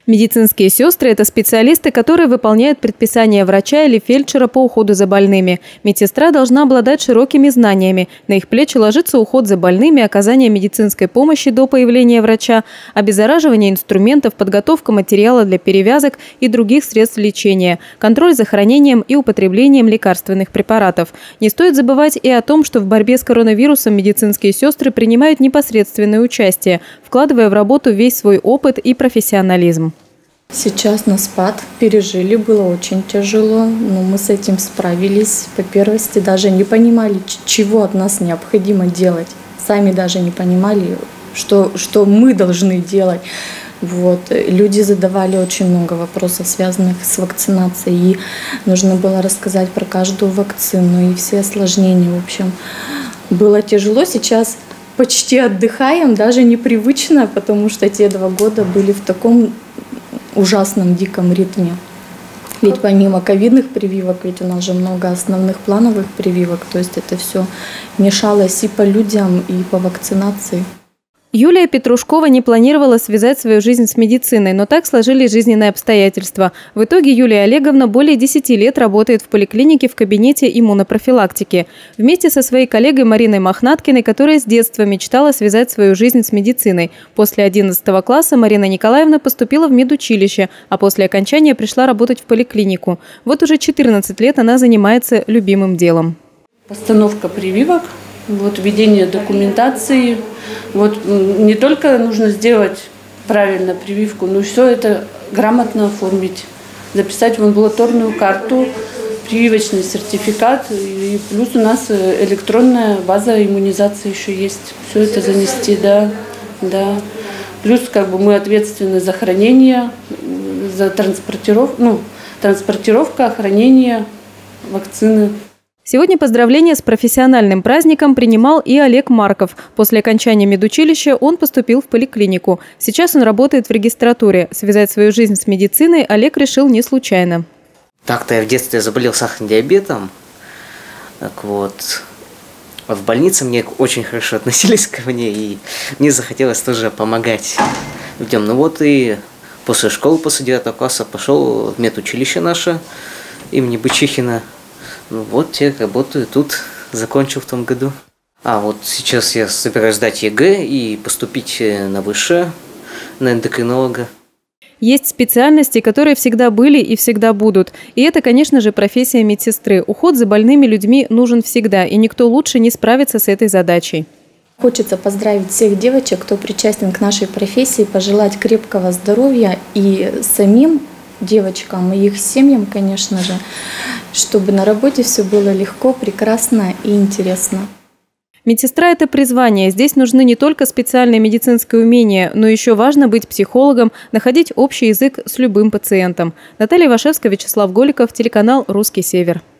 Медицинские сестры – это специалисты, которые выполняют предписания врача или фельдшера по уходу за больными. Медсестра должна обладать широкими знаниями. На их плечи ложится уход за больными, оказание медицинской помощи до появления врача, обеззараживание инструментов, подготовка материала для перевязок и других средств лечения, контроль за хранением и употреблением лекарственных препаратов. Не стоит забывать и о том, что в борьбе с коронавирусом медицинские сестры принимают непосредственное участие, вкладывая в работу весь свой опыт и профессионализм. Сейчас на спад пережили, было очень тяжело, но мы с этим справились. По первости даже не понимали, чего от нас необходимо делать. Сами даже не понимали, что мы должны делать. Люди задавали очень много вопросов, связанных с вакцинацией. И нужно было рассказать про каждую вакцину и все осложнения. В общем, было тяжело. Сейчас почти отдыхаем, даже непривычно, потому что те 2 года были в таком ужасном диком ритме. Ведь помимо ковидных прививок, ведь у нас же много основных плановых прививок, то есть это все мешалось и по людям, и по вакцинации. Юлия Петрушкова не планировала связать свою жизнь с медициной, но так сложились жизненные обстоятельства. В итоге Юлия Олеговна более 10 лет работает в поликлинике в кабинете иммунопрофилактики. Вместе со своей коллегой Мариной Мохнаткиной, которая с детства мечтала связать свою жизнь с медициной. После 11 класса Марина Николаевна поступила в медучилище, а после окончания пришла работать в поликлинику. Вот уже 14 лет она занимается любимым делом. Постановка прививок. Ведение документации. Не только нужно сделать правильно прививку, но все это грамотно оформить. Записать в амбулаторную карту, прививочный сертификат. И плюс у нас электронная база иммунизации еще есть. Все это занести, да. Плюс мы ответственны за хранение, за транспортировка, хранение вакцины. Сегодня поздравления с профессиональным праздником принимал и Олег Марков. После окончания медучилища он поступил в поликлинику. Сейчас он работает в регистратуре. Связать свою жизнь с медициной Олег решил не случайно. Так-то я в детстве заболел сахарным диабетом. В больнице мне очень хорошо относились ко мне, и мне захотелось тоже помогать людям. И после школы, после 9 класса пошел в медучилище наше имени Бычихина. Теперь работаю тут, закончил в том году. Сейчас я собираюсь сдать ЕГЭ и поступить на высшее, на эндокринолога. Есть специальности, которые всегда были и всегда будут. И это, конечно же, профессия медсестры. Уход за больными людьми нужен всегда, и никто лучше не справится с этой задачей. Хочется поздравить всех девочек, кто причастен к нашей профессии, пожелать крепкого здоровья и самим девочкам и их семьям, конечно же, чтобы на работе все было легко, прекрасно и интересно. Медсестра – это призвание. Здесь нужны не только специальные медицинские умения, но еще важно быть психологом, находить общий язык с любым пациентом. Наталья Вашевская, Вячеслав Голиков, телеканал «Русский Север».